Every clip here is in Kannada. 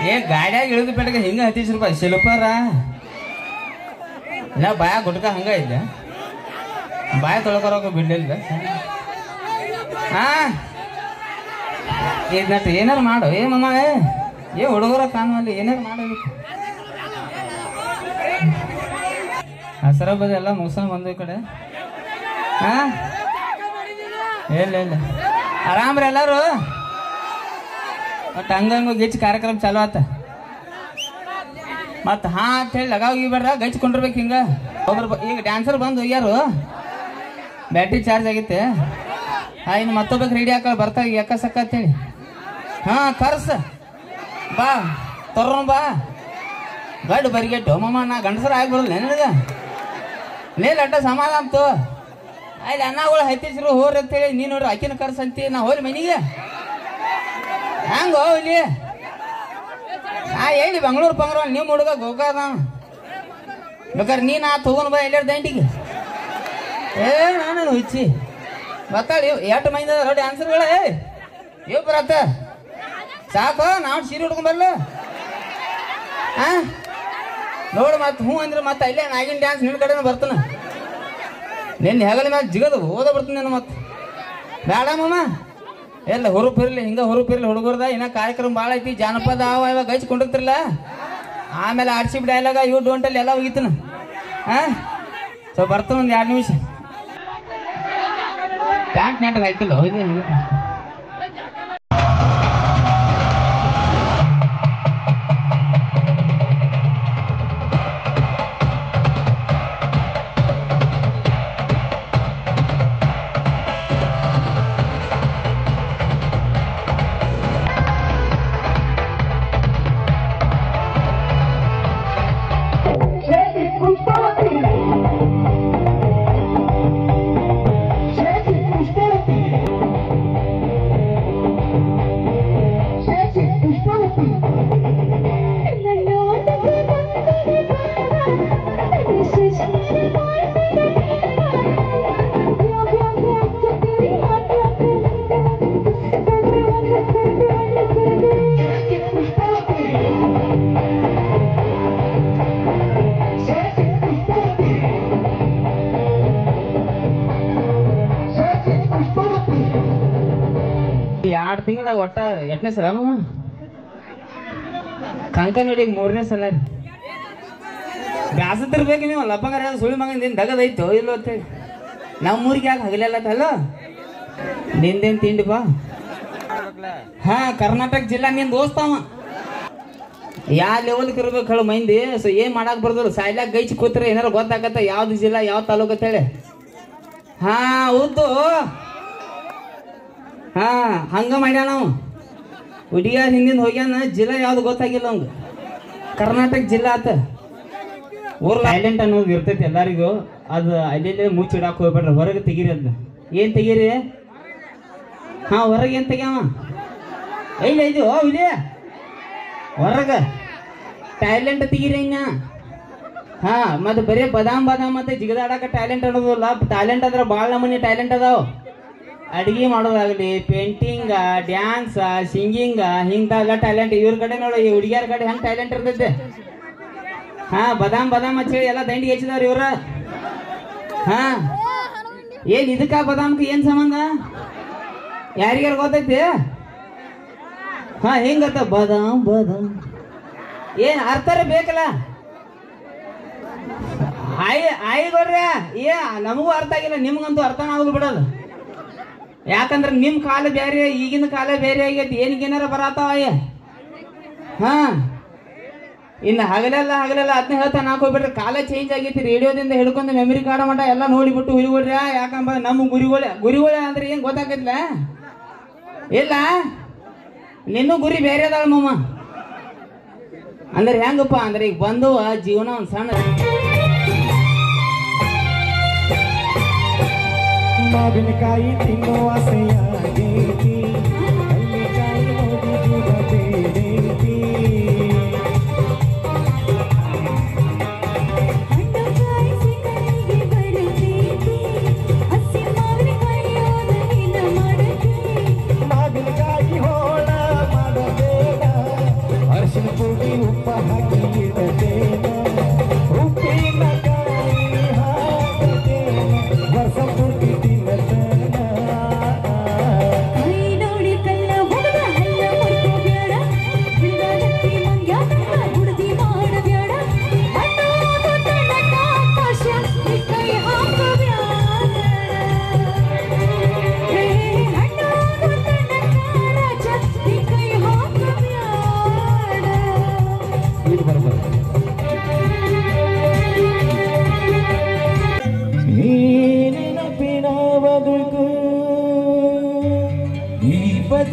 ಏ ಗಾಡ್ಯಾಗ ಇಳಿದು ಬೆಳಗ್ಗೆ ಹಿಂಗ ಹತ್ತಿಸ್ರಪ್ಪ ಶಿಲ್ಪಾರ ಇಲ್ಲ ಬಾಯ ಗುಟ್ಕ ಹಂಗ ಇದ್ದ ಬಾಯ ತೊಳ್ಕೊರೋಕೆ ಬಿಡ್ಲಿಲ್ಲ ಹಾ ನಟ್ ಏನಾರು ಮಾಡು ಏ ಮಮ್ಮ ಏ ಹುಡುಗರ ಕಾಣುವಲ್ಲಿ ಏನಾರು ಮಾಡಬೇಕು ಹಸರ ಬದಿ ಎಲ್ಲ ಮುಗಿಸ್ಕೊಂಡು ಬಂದು ಈ ಕಡೆ ಹಾ ಇಲ್ಲ ಇಲ್ಲ ಆರಾಮ್ರಿ ಎಲ್ಲಾರು ಮತ್ತೆ ಹಂಗಂಗ ಗಿಚ್ಚ ಕಾರ್ಯಕ್ರಮ ಚಾಲು ಆತ ಮತ್ ಹಾ ಅಂತ ಹೇಳಿ ಲಗಾವ್ ಬೇಡ್ರ ಗಚ್ಕೊಂಡಿರ್ಬೇಕು ಹಿಂಗ ಈಗ ಡ್ಯಾನ್ಸರ್ ಬಂದು ಹೋಗ್ಯಾರು ಬ್ಯಾಟ್ರಿ ಚಾರ್ಜ್ ಆಗೈತೆ ಇನ್ನು ಮತ್ತೊಬ್ಬಕ್ಕೆ ರೆಡಿ ಹಾಕ ಬರ್ತಾ ಯಾಕ ಸಕ್ಕ ಅಂತೇಳಿ ಹಾ ಕರ್ಸ ಬಾ ತರೋಣ ಬಾ ಗಡ್ ಬರಿಗೆಟ್ಟು ಮಮ್ಮ ನಾ ಗಂಡಸರ ಆಗ್ಬಿಡಲ್ಲ ನನಗ ನೇಲ್ ಅಡ್ಡ ಸಮಾನ ಅಂತು ಅಲ್ಲಿ ಅನ್ನಗಳು ಹತ್ತಿಸ್ರು ಹೋರಿ ಅಂತೇಳಿ ನೀ ನೋಡ್ರಿ ಆಕಿನ ಕರ್ಸ ಅಂತಿ ನಾ ಹೋರಿ ಮನಿಗೆ ಹಂಗ ಇಲ್ಲಿ ಹೇಳಿ ಬೆಂಗಳೂರು ಪಂಗ್ಳೂರು ನಿಮ್ಮ ಹುಡುಗ ಗೋಕಾದ ಬೇಕಾದ್ರೆ ನೀನು ಆ ತಗೊಂಡ್ ಬಾ ಎಲ್ಲಾರ ದಂಡಿಗೆ ಏ ನಾನು ಹುಚ್ಚಿ ಗೊತ್ತಾಳಿ ಎಷ್ಟು ಮಂದಿ ಅದಾರ ಡ್ಯಾನ್ಸರ್ಗಳೇ ಇವ್ ಬರತ್ತ ಸಾಕು ನಾವು ಸೀರೆ ಹುಡ್ಕೊಂಡ್ ಬರ್ಲ ಹಾ ನೋಡು ಮತ್ತೆ ಹ್ಞೂ ಅಂದ್ರೆ ಮತ್ತೆ ಅಲ್ಲೇ ನಾಗಿನ ಡ್ಯಾನ್ಸ್ ನಿನ್ನ ಕಡೆನೂ ಬರ್ತಾನ ನಿನ್ನ ಹೆಗಲ ಮ್ಯಾಲ ಜಿಗದು ಓದ ಬರ್ತೀನಿ ನಾನು ಮತ್ತೆ ಬೇಡ ಮಮ್ಮ ಎಲ್ಲ ಹುರುಪಿರ್ಲಿ ಹಿಂಗ ಹುರುಪಿರ್ಲಿ ಹುಡುಗರ್ದ ಇನ್ನ ಕಾರ್ಯಕ್ರಮ ಭಾಳ ಐತಿ ಜಾನಪದ ಅವ ಇವಾಗ ಗಚ್ಕೊಂಡಿರ್ತಿರಲ್ಲ ಆಮೇಲೆ ಆರ್ಸಿಬಿ ಡೈಲಾಗ ಇವ್ ಡೋಂಟಲ್ಲಿ ಎಲ್ಲ ಹೋಗಿತ್ತನ ಹಾ ಸೊ ಬರ್ತಾನ ಒಂದು 2 ನಿಮಿಷ ಪ್ಯಾಂಟ್ ನಾಟಕ ಆಯ್ತಿಲ್ಲ ಹೋಗಿ ತಿಂಗಳಾಗ ಒಟ್ಟ 8ನೇ ಸಲ ಕಂಕನಡಿಗೆ 3ನೇ ಸಲ ರೀ ಬ್ಯಾಸತಿರ್ಬೇಕು ನೀವು ಲಪ್ಪಂಗಾರ ಸುಳಿ ಮಗನ ದಗದೈತೋ ಇಲ್ಲೋ ಅಂತೇಳಿ ನಮ್ಮೂರಿಗೆ ಯಾಕೆ ಹಗಲೆಲ್ಲತ್ತಲ್ಲ ನಿಂದೇನು ತಿಂಡಿ ಬಾ ಹಾ ಕರ್ನಾಟಕ ಜಿಲ್ಲಾ ನಿನ್ ದೋಸ್ತವ ಯಾವ ಲೆವೆಲ್ಗೆ ಇರ್ಬೇಕು ಹೇಳು ಮಂದಿ ಸೊ ಏನ್ ಮಾಡಕ್ ಬರ್ದ್ರು ಸಾಯ್ಲಾಕ ಗೈಚಿ ಕೂತ್ರೆ ಏನಾರು ಗೊತ್ತಾಗತ್ತ ಯಾವ್ದು ಜಿಲ್ಲಾ ಯಾವ ತಾಲೂಕು ಅಂತೇಳಿ ಹಾ ಹೌದು ಹಾ ಹಂಗ ಮಾಡ್ಯಾನ ನಾವು ಹುಡುಗಿಯ ಹಿಂದಿಂದ ಹೋಗ್ಯಾನ ಜಿಲ್ಲಾ ಯಾವ್ದು ಗೊತ್ತಾಗಿಲ್ಲ ಅವಂಗ ಕರ್ನಾಟಕ ಜಿಲ್ಲಾ ಆತ ಊರ್ ಟ್ಯಾಲೆಂಟ್ ಅನ್ನೋದು ಇರ್ತೈತಿ ಎಲ್ಲರಿಗೂ ಅದು ಅಲ್ಲಿ ಮುಚ್ಚಿಡಾಕ್ ಹೋಗ್ಬೇಡ್ರಿ ಹೊರಗೆ ತೆಗೀರಿ ಅದನ್ನ ಏನ್ ತೆಗೀರಿ ಹಾ ಹೊರಗೆ ಏನ್ ತೆಗ್ಯಾವ ಇಲ್ಲ ಇದು ಇಲ್ಲಿ ಹೊರಗ ಟ್ಯಾಲೆಂಟ್ ತೆಗೀರಿ ಇನ್ನ ಹಾ ಮತ್ತೆ ಬರೀ ಬದಾಮ್ ಮತ್ತೆ ಜಿಗದಾಡಕ ಟ್ಯಾಲೆಂಟ್ ಅನ್ನೋದಿಲ್ಲ ಟ್ಯಾಲೆಂಟ್ ಅಂದ್ರೆ ಭಾಳ ನಮೂನಿ ಟ್ಯಾಲೆಂಟ್ ಅದಾವ ಅಡಿಗೆ ಮಾಡೋದಾಗಲಿ ಪೇಂಟಿಂಗ ಡ್ಯಾನ್ಸ್ ಸಿಂಗಿಂಗ ಹಿಂಗೆಲ್ಲ ಟ್ಯಾಲೆಂಟ್ ಇವ್ರ ಕಡೆ ನೋಡಿ ಈ ಹುಡುಗಿಯರ ಕಡೆ ಹೆಂಗೆ ಟ್ಯಾಲೆಂಟ್ ಇರ್ತೈತೆ ಹಾ ಬದಾಮ್ ಹಚ್ಚಿ ಎಲ್ಲ ದಂಡಿಗೆ ಹಚ್ಚಿದವ್ರಿ ಇವ್ರ ಹಾ ಏನ್ ಇದಕ್ಕ ಬದಾಮ್ಕ ಏನ್ ಸಂಬಂಧ ಯಾರಿಗಾರ ಗೊತ್ತೈತಿ ಹಾ ಹೆಂಗತ್ತ ಬದಾಮ್ ಏನ್ ಅರ್ಥರ ಬೇಕಲ್ಲ ಆಯ್ಗೊಡ್ರ ಏ ನಮಗೂ ಅರ್ಥ ಆಗಿಲ್ಲ ನಿಮ್ಗಂತೂ ಅರ್ಥನ ಆಗುದು ಬಿಡಲ್ಲ ಯಾಕಂದ್ರೆ ನಿಮ್ ಕಾಲ ಬೇರೆ ಈಗಿನ ಕಾಲ ಬೇರೆ ಆಗೈತಿ ಏನಿಗೇನಾರ ಬರತಾವ ಹಾ ಇನ್ನು ಹಗಲೆಲ್ಲ ಅದನ್ನ ಹೇಳ್ತಾನೆ ಹಾಕೋಗ್ಬಿಟ್ರೆ ಕಾಲ ಚೇಂಜ್ ಆಗೈತಿ ರೇಡಿಯೋದಿಂದ ಹಿಡ್ಕೊಂಡು ಮೆಮರಿ ಕಾರ್ಡ್ ಮಟ್ಟ ಎಲ್ಲ ನೋಡಿಬಿಟ್ಟು ಹುರಿಗೊಳ್ರ ಯಾಕಂದ್ರೆ ನಮ್ಮ ಗುರಿಗಳ ಅಂದ್ರೆ ಏನ್ ಗೊತ್ತಾಗೈತಿಲ್ಲ ಇಲ್ಲ ನಿನ್ನೂ ಗುರಿ ಬೇರೆ ಅದಾಳ ಮಮ್ಮ ಅಂದ್ರೆ ಹೆಂಗಪ್ಪ ಅಂದ್ರೆ ಈಗ ಬಂದು ಜೀವನ ಒಂದ್ ಸಣ್ಣ ಮಾವಿನಕಾಯಿ ತಿನ್ನೋ ಆಸೆಯಾಗೈತಿ ಹಳ್ಳಿಕಾಯಿ ನೋಡಿ ಜೀವ ಬೇಡೈತಿ ಮಾವಿನಕಾಯಿ ಹೋಳ ಮಾಡಬೇಡ ಅರಿಶಿನ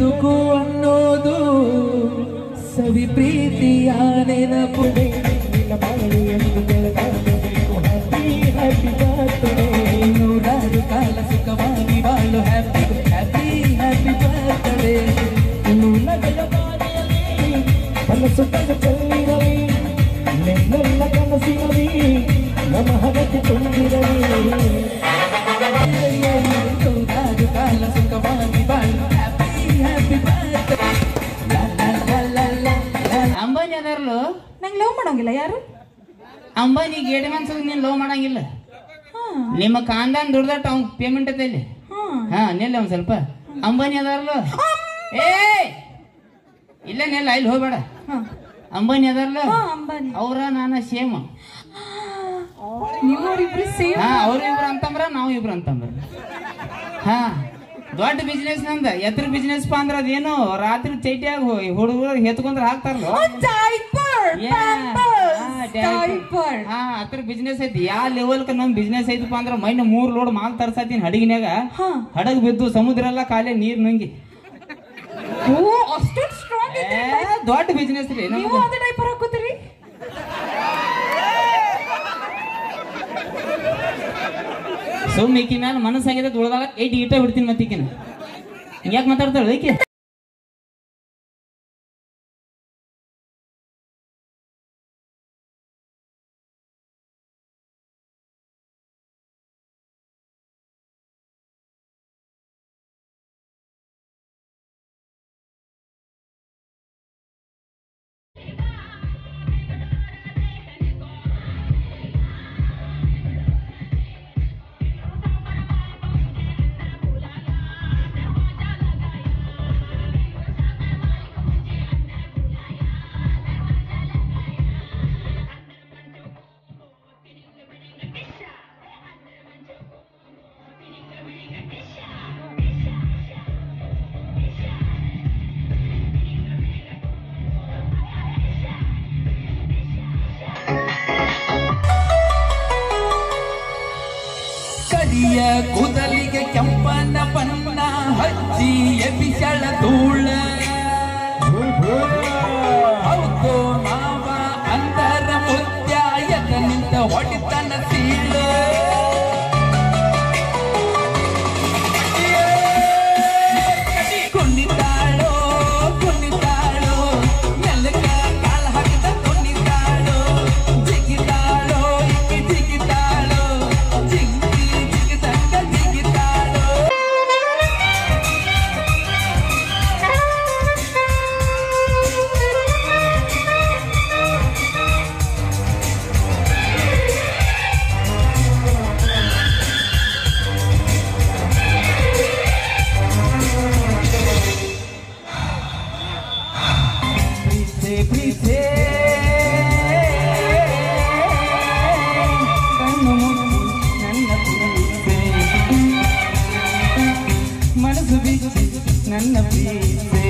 ಬದುಕು ಅನ್ನೋದು ಸವಿ ಪ್ರೀತಿಯ ನೆನಪು ನೂರಾರು ಕಾಲ ಸುಖವಾಗಿ ಬಾಳು ಹ್ಯಾಪಿ ಹ್ಯಾಪಿ ಹ್ಯಾಪಿ ಬರ್ತ್ಡೇ ಕನಸು ಚೆಲ್ಲಿರಲಿ ನೆನ್ನೆಲ್ಲ ಕನಸಿರಲಿ ನಮ್ಮ ಹಣಕ್ಕೆ ತುಂಬಿರಲಿ ನೂರಾರು ಕಾಲ ಸುಖವಾಗಿ ಬಾಳು ಹ್ಯಾಪಿ ಹ್ಯಾಪಿ ಬರ್ತ್ಡೇ ಅಂಬಾನಿ ಅದಾರಲ್ಲ ನಂಗೆ ಲವ್ ಮಾಡಂಗಿಲ್ಲ ಯಾರು ಅಂಬಾನಿ ಗೇಟ್ ಮನ್ಸದ ನೀನ್ ಲವ್ ಮಾಡಂಗಿಲ್ಲ ನಿಮ್ಮ ಕಾಂದಾನ್ ದುಡ್ದಟ್ಟು ಅವ್ನ್ ಪೇಮೆಂಟ್ ಐತೆ ಇಲ್ಲಿ ಹಾ ನಿಲ್ಲ ಒಂದ್ ಸ್ವಲ್ಪ ಅಂಬಾನಿ ಅದಾರಲ್ಲ ಏ ಇಲ್ಲ ನಿಲ್ಲ ಇಲ್ಲಿ ಹೋಗ್ಬೇಡ ಅಂಬಾನಿ ಅದಾರಲ್ಲ ಅಂಬಾನಿ ಅವ್ರ ನಾನ ಸೇಮ್ ನೀವಿಬ್ರು ಸೇಮ್ ಹಾ ಅವ್ರು ಇಬ್ರು ಅಂತಂದ್ರ ನಾವು ಇಬ್ರು ಅಂತಂದ್ರ ಹಾ ದೊಡ್ಡ ಬಿಸ್ನೆಸ್ ನಂದ ಎತ್ರ ಬಿಸ್ನೆಸ್ ಪಾ ಅಂದ್ರ ಅದೇನು ರಾತ್ರಿ ಚೈಟಿಯಾಗ ಹುಡುಗರು ಹೆತ್ಕೊಂಡ್ರ ಹಾಕ್ತಾರಲ್ಲ ಹಾ ಅದ್ರ ಬಿಸ್ನೆಸ್ ಐತಿ ಯಾವ ಲೆವೆಲ್ ನಮ್ ಬಿಸ್ನೆಸ್ ಐತಪ್ಪ ಅಂದ್ರ ಮೈನ 3 ಲೋಡ್ ಮಾಲ್ ತರ್ಸಾತೀನಿ ಹಡಗಿನ್ಯಾಗ ಹಡಗ್ ಬಿದ್ದು ಸಮುದ್ರ ಎಲ್ಲ ಕಾಲೇ ನೀರ್ ನುಂಗಿ ದೊಡ್ಡ ಬಿಸ್ನೆಸ್ ರೀ ಸುಮ್ ಈಕಿ ಮ್ಯಾಲ ಮನಸ್ಸಾಗಿದೆ ಉಳ್ದಾಗ 8 ಈಟ ಬಿಡ್ತೀನಿ ಮತ್ತೀಕಿನ ಯಾಕೆ ಮಾತಾಡ್ತಾಳ ಈಕೆ ಕೂದಲಿಗೆ ಕೆಂಪನ ಬಣ್ಣ ಹಚ್ಚಿ ಎಬಿಸಳ ಧೂಳ ಹೌದು ಮಾವ ಅಂದರ ಮುತ್ಯ ಎದನಿಂದ ಹೊಡಿತನ ಸೀಳ ಕುಣಿತಾಳೋ ಕುಣಿತಾಳೋ ನೆಲಕ ಕಾಲ ಹಾಕಿದ ಕುಣಿತಾಳೋ ಜಿಗಿತಾಳೋ ಇಕ್ಕಿ ಜಿಗಿತಾಳೋ ಜಿಂಗಿ ಜಿಗಿದಂಗ ಜಿಗಿತಾಳೋ ಪ್ರೀತಿ ಕಣ್ಣು ಮುಚ್ಚಿ ನನ್ನ ಪ್ರೀತಿ ಮನಸ್ಸು ಬಿಚ್ಚಿ ನನ್ನ ಪ್ರೀತಿ